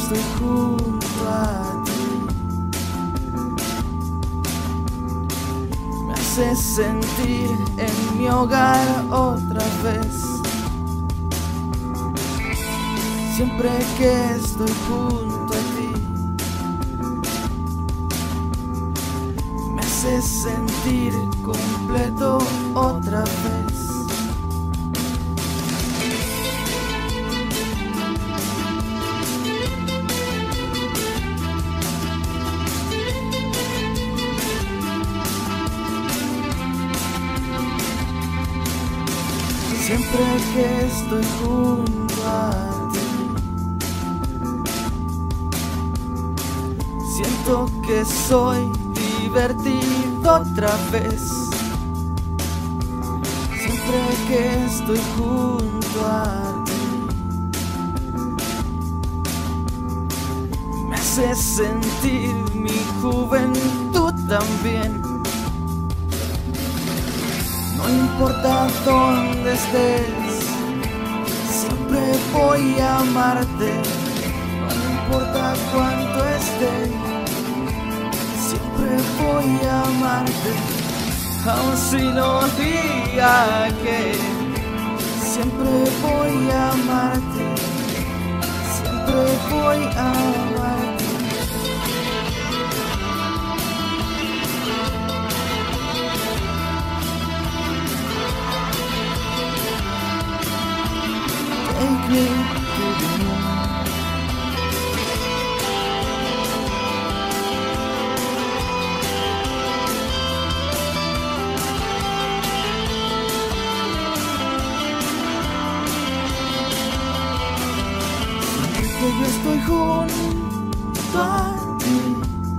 estoy junto a ti. Me haces sentir en mi hogar otra vez. Siempre que estoy junto a ti, me haces sentir completo otra vez. Siempre que estoy junto a ti, siento que soy divertido otra vez. Siempre que estoy junto a ti, me hace sentir mi juventud también. No importa dónde estés, siempre voy a amarte. No importa cuánto esté, siempre voy a amarte. Aun si no diga que, siempre voy a amarte. Siempre voy a amarte. Take me to the moon. Que yo estoy junto a ti,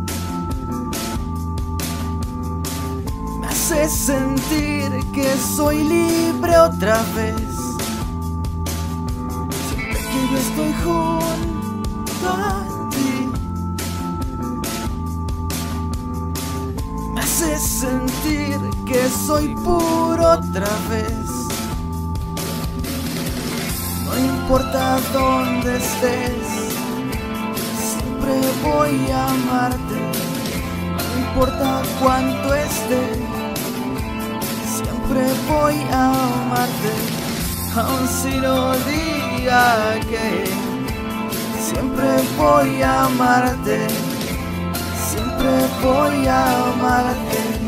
me hace sentir que soy libre otra vez. Siempre que yo estoy junto a ti, me hace sentir que soy puro otra vez. No importa dónde estés, siempre voy a amarte. No importa cuánto esté, siempre voy a amarte. Aun si no diga que, siempre voy a amarte. Siempre voy a amarte.